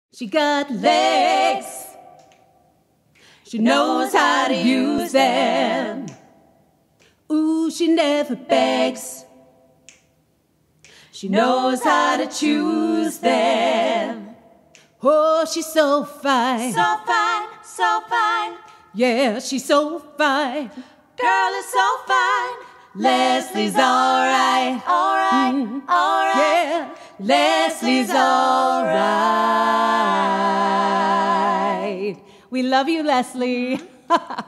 She got legs. She knows how to use them. Ooh, she never begs. She knows how to choose them. Oh, she's so fine. So fine, so fine. Yeah, she's so fine. Girl is so fine. Leslie's alright. Alright, alright. Yeah, Leslie's alright. We love you, Leslie.